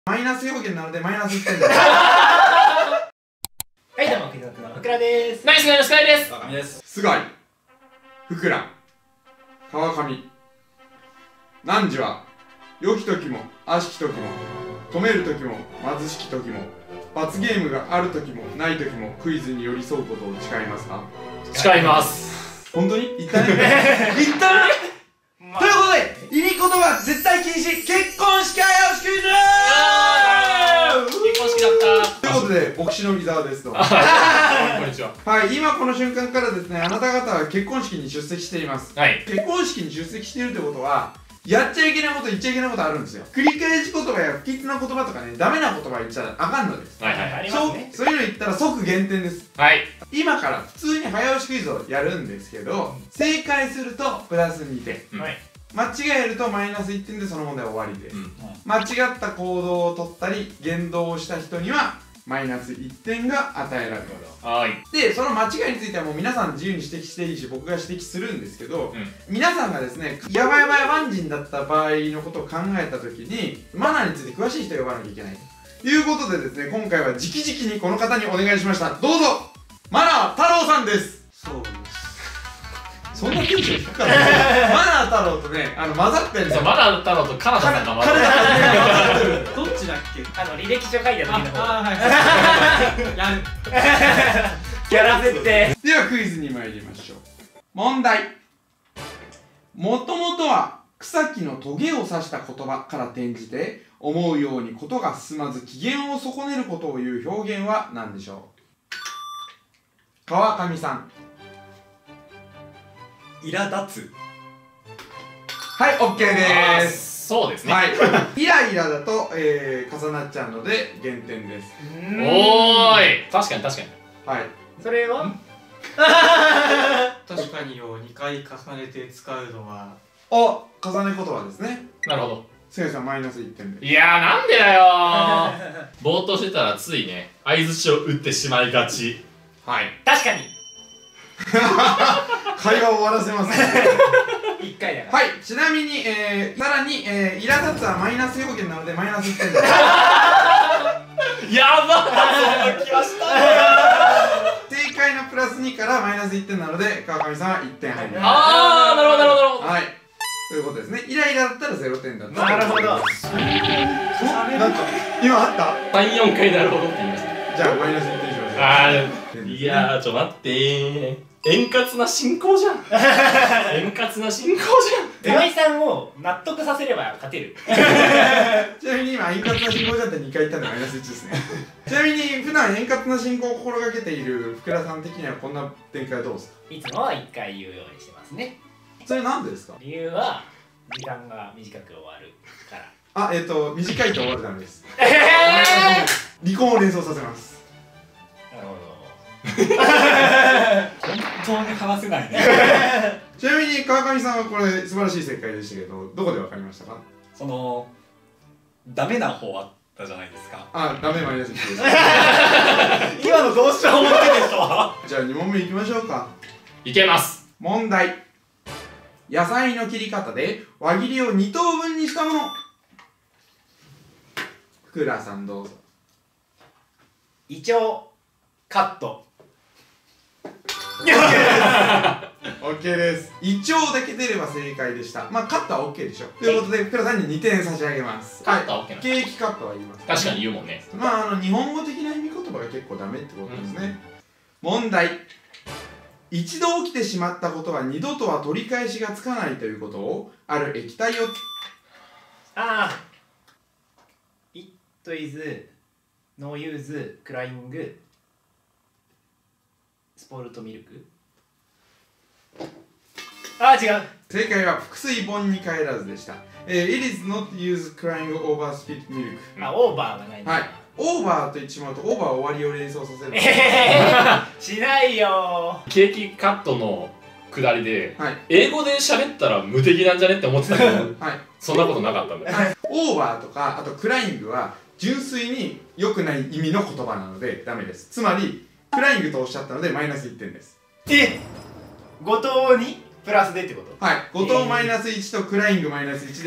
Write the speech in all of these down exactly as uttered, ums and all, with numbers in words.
マイナス表現なのでマイナスいってんだ。 はい、どうも、クイズノックのふくらです。 ナイスガイのスカイです。 川上です。 須貝、ふくら、川上。汝は良き時も悪しき時も止める時も貧しき時も罰ゲームがある時もない時もクイズに寄り添うことを誓いますか？ 誓います。 本当に言ったね。言ったな。ということで、入り言葉絶対禁止、結婚式早押しクイズ。 結婚式だった。 ということで、牧師の伊沢です。どうも。 こんにちは。 はい、今この瞬間からですね、あなた方は結婚式に出席しています。 はい。 結婚式に出席しているってことは、やっちゃいけないこと言っちゃいけないことあるんですよ。繰り返し言葉や不吉な言葉とかね、ダメな言葉言っちゃあかんのです。 はいはいはい。 そうそういうの言ったら即減点です。 はい。 今から普通に早押しクイズをやるんですけど、正解するとプラスにてん、はい、間違えるとマイナスいってんでその問題は終わりです。うん、間違った行動をとったり言動をした人にはマイナスいってんが与えられる。はい。で、その間違いについてはもう皆さん自由に指摘していいし、僕が指摘するんですけど、うん、皆さんがですね、やばいやばいワンジンだった場合のことを考えた時にマナーについて詳しい人を呼ばなきゃいけないということでですね、今回は直々にこの方にお願いしました。どうぞマナー太郎さんです。そうです。そんなテンション低かった。マナー太郎とね、あの混ざってるんですよ。 マナー太郎とカナダさんが混ざってる。 どっちだっけ？ あの履歴書書いた時の方。 ああはいやる。 キャラ設定。 ではクイズに参りましょう。問題。もともとは草木のトゲを指した言葉から転じて、思うようにことが進まず機嫌を損ねることを言う表現は何でしょう？川上さん。 苛立つ。 はい、オッケーでーす。 そうですね。 はい。イライラだと、えー、重なっちゃうので減点です。 おーい。確かに確かに。 はい。 それは確かによ、にかい重ねて使うのは。 あ、重ね言葉ですね。 なるほど。 せいさんマイナスいってんで。 いやー、なんでだよー。ぼーっとしてたらついね、相づちを打ってしまいがち。はい。 確かに。 会話を終わらせますね。 一回だから。 はい、ちなみに、えー、さらに、えー、苛立つはマイナス表現なのでマイナスいってんです。 やばー、その気はしたね。 正解のプラスにからマイナスいってんなので川上さんはいってん入ります。 あー、なるほどなるほど。 はい、ということですね。イライラだったらゼロてんだった。 なるほど。 なんか今あった？ さん、よんかいなるほどって言いました。 じゃあマイナスいってんしましょう。 あー、いやー、ちょ待ってー。円滑な進行じゃん。円滑な進行じゃん。 岩井さんを納得させれば勝てる。 ちなみに今円滑な進行じゃってにかい言ったんでマイナスいちですね。ちなみに普段円滑な進行を心がけている福田さん的にはこんな展開はどうですか？ いつもはいっかい言うようにしてますね。 それなんでですか？ 理由は時間が短く終わるから。 あ、えっと短いと終わるためです。 ええー、離婚を連想させます。 なるほど。 本当に話せないね。 ちなみに川上さんはこれ素晴らしい正解でしたけど、どこで分かりましたか？ そのダメな方あったじゃないですか。 あ、ダメマイナスいちです。 今のどうしようもないでしょ。 じゃあに問目いきましょうか。 いけます。 問題。野菜の切り方で輪切りをにとうぶんにしたもの。福良さんどうぞ。 イチョウカット。 オッケーです。イチョウだけ出れば正解でした。まあカットは OK でしょ。ということで福良さんににてん差し上げます。 カットは OK なの？ ケーキカットは言います。 確かに言うもんね。 まああの日本語的な意味言葉が結構ダメってことですね。うん、問題。一度起きてしまったことは二度とは取り返しがつかないということをある液体を。 ああ。It is no use cryingスポルトミルク。あー違う。 正解は腹水本に帰らずでした。えー、It is not use crying over spilled milk。 あ、オーバーがないんだ。 はい。オーバーと言ってしまうとオーバー終わりを連想させる。 えー、しないよー。 ケーキカットのくだりで、 はい、 英語で喋ったら無敵なんじゃねって思ってたけど、はい、そんなことなかったんだよ。 はい、オーバーとかあとクライングは純粋に良くない意味の言葉なのでダメです。つまりクライングとおっしゃったのでマイナスいってんです。 え、後藤にプラスでってこと？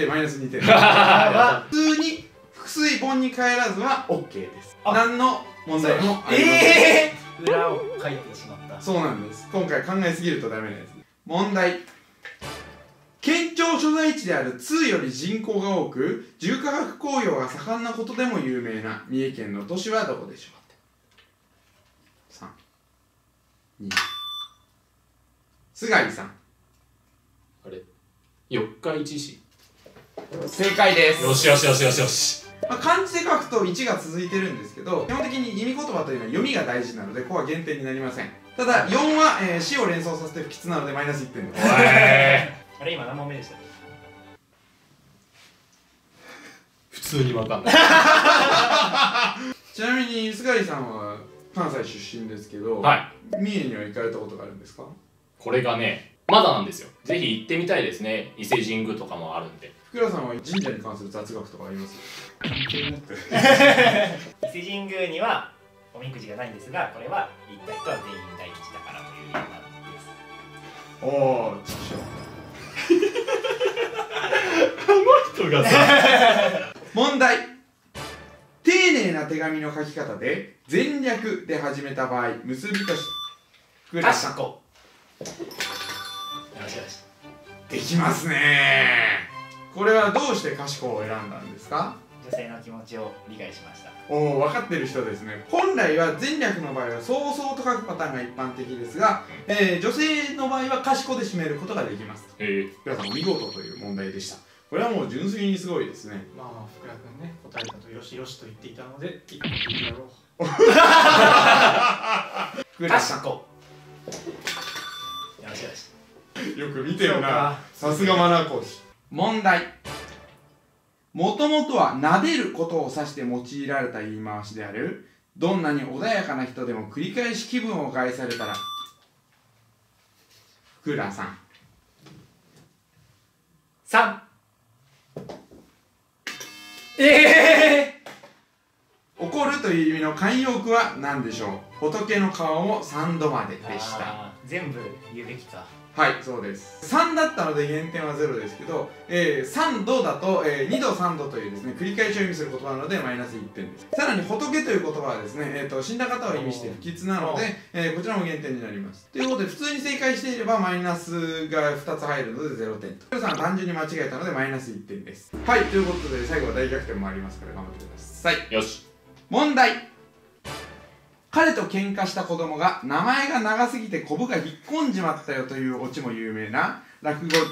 はい、後藤マイナスいちとクライングマイナスいちでマイナスにてん。普通に腹水本に帰らずは オーケー です。何の問題もありません。 えー、裏を書いてしまった。 そうなんです。今回考えすぎるとダメなやつ。問題。県庁所在地である津より人口が多く重化学工業が盛んなことでも有名な三重県の都市はどこでしょう。さん、に、菅井さん。 あれ四日市市。 正解です。 よしよしよしよしよし。 まあ、漢字で書くといちが続いてるんですけど、基本的に意味言葉というのは読みが大事なので、ここは減点になりません。ただよんは、えー、死を連想させて不吉なのでマイナスいってんです。 あれ今何問目でしたっけ？ 普通に分かんない。 ちなみに菅井さんは関西出身ですけど、 はい、 三重には行かれたことがあるんですか？ これがね、まだなんですよ。ぜひ行ってみたいですね。伊勢神宮とかもあるんで。 福良さんは神社に関する雑学とかあります？ 伊勢神宮にはおみくじがないんですが、これは行った人は全員大吉だからという理由なんです。 おお、ちくしょう。 あの人がさ問題。丁寧な手紙の書き方で全略で始めた場合、結びとし福良さん。 よしよし。 できますね。これはどうして賢を選んだんですか？ 女性の気持ちを理解しました。 おお、分かってる人ですね。本来は前略の場合はそうそうと書くパターンが一般的ですが、えー、女性の場合は賢で締めることができます。 ええ、 皆さんお見事という問題でした。これはもう純粋にすごいですね。 まあまあ福良君ね、答えたとよしよしと言っていたので一個聞いてやろう。 福良さん。 よしよし。 よく見てるな。さすがマナー講師。問題。もともとは撫でることを指して用いられた言い回しである。どんなに穏やかな人でも繰り返し気分を害されたら。福良さん。 さん。ええー、怒るという意味の慣用句は何でしょう。仏の顔もさんどまででした。 全部言うべきか。 はい、そうです。さんだったので減点はゼロですけど、えー、さんどだと、えー、にどさんどというですね、繰り返しを意味する言葉なのでマイナスいってんです。さらに仏という言葉はですね、えー、と死んだ方を意味して不吉なので、えー、こちらも減点になります。ということで普通に正解していればマイナスがふたつ入るのでゼロてんと。皆さん単純に間違えたのでマイナスいってんです。はい、ということで最後は大逆転もありますから頑張ってください。 よし。 問題。彼と喧嘩した子供が名前が長すぎてコブが引っ込んじまったよというオチも有名な落語です。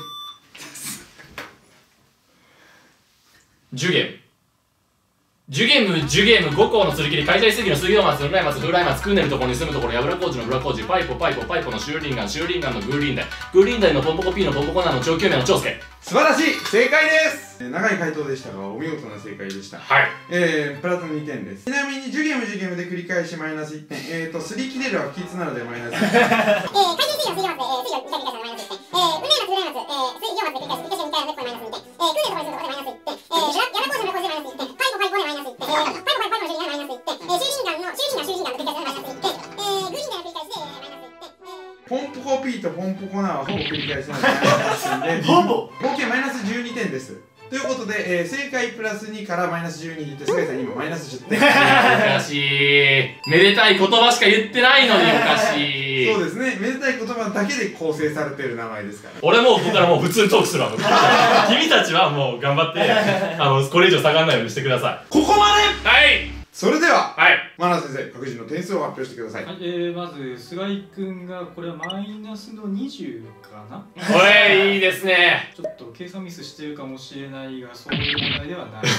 ジュゲム。ジュゲム、ジュゲム、五行の釣り切り、解体水の水曜松、裏松、風来松、クーネルところに住むところ、ヤブラ工事のブラ工事、パイポ、パイポ、パイポのシューリンガン、シューリンガンのグーリンダイ、グーリンダイのポンポコピーのポンポコナーの長久名の長介。 素晴らしい、正解です。長い回答でしたがお見事な正解でした。 はい、 えー、プラスにてんです。ちなみにジュゲムジュゲムで繰り返しマイナスいってん、えーとすり切れるは不吉なのでマイナスいってん。えー、解体水曜水曜松、水曜にかい繰り返したのでマイナスいってん。えー、うね松、うね松、えー、水曜松で繰り返し繰り返しにかいやるのでこれマイナスにてん。えー、クーネルところに住むところでマイナスいってん。えー、ヤブラ工事のブラ工事でマイナスいってん。えー、パイポパイポのブラ工事でマイナスいってん。えー、パイポパイポのシューリンガンの繰り返しでマイナスいってん。えー、ジュゲムジュゲムで繰り返しマイナスいってん。えー、ポンポコピーとポンポコナーはほぼ繰り返しなのでマイナスいってんでほぼ合計マイナスじゅうにてんです。ということで、えー、正解プラスにからマイナスじゅうに引いて菅井さん今マイナスじゅってん。おかしい。めでたい言葉しか言ってないのにおかしい。 そうですね、めでたい言葉だけで構成されている名前ですから。 俺もうここからもう普通にトークするわ。君たちはもう頑張ってあのこれ以上下がらないようにしてください。 ここまで。 はい、 それでは、 はい、 マナー先生、各自の点数を発表してください。 はい、えー、まず菅井君がこれはマイナスのにじゅうかな。 おい、いいですね。 ちょっと計算ミスしてるかもしれないがそういう問題ではない。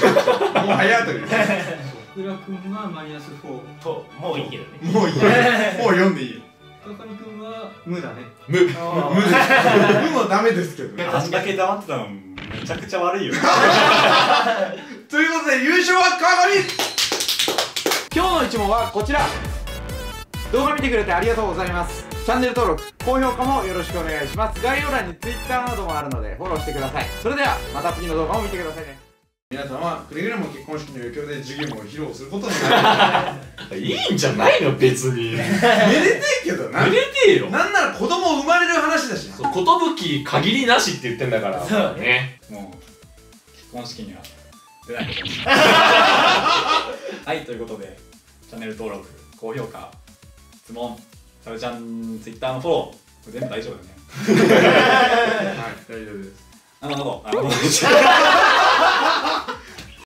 もう早という。 福良君はマイナスよんと、もういいけどね。 もういい。もう読んでいい。 川上君は無だね。 無。 無です。無もダメですけどね。 あんだけ黙ってたのめちゃくちゃ悪いよ。 ということで優勝は川上。今日の一問はこちら。動画見てくれてありがとうございます。チャンネル登録、高評価もよろしくお願いします。概要欄に Twitter などもあるのでフォローしてください。それではまた次の動画を見てくださいね。皆さんはくれぐれも結婚式の影響で授業を披露することになる。 いいんじゃないの別に。めでめでてえけどな。 めでてえよ。 なんなら子供生まれる話だしな。 そう、寿限りなしって言ってんだから。 そうね。 もう結婚式には出ないことにはい、ということでチャンネル登録、高評価、質問、サブチャン、ツイッターのフォロー、これ全部大丈夫だよね。 はい、大丈夫です。 なるほど、なるほど。